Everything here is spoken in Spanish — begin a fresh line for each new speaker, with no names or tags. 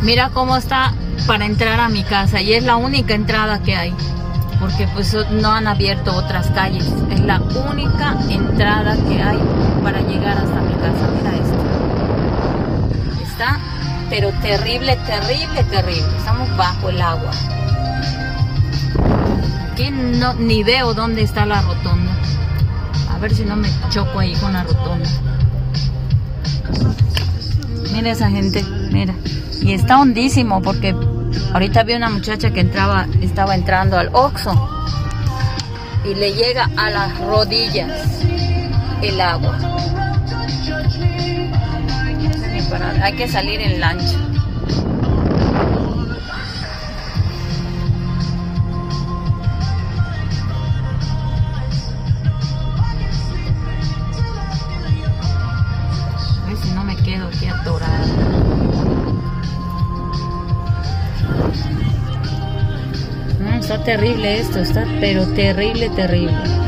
Mira cómo está para entrar a mi casa y es la única entrada que hay, porque pues no han abierto otras calles. Es la única entrada que hay para llegar hasta mi casa. Mira esto. Está, pero terrible, terrible, terrible. Estamos bajo el agua. Aquí no, ni veo dónde está la rotonda. A ver si no me choco ahí con la rotonda. Mira esa gente, mira. Y está hondísimo porque ahorita vi una muchacha que estaba entrando al Oxxo y le llega a las rodillas el agua. Hay que salir en lancha. A ver si no me quedo aquí atorada. Está terrible esto, está pero terrible, terrible.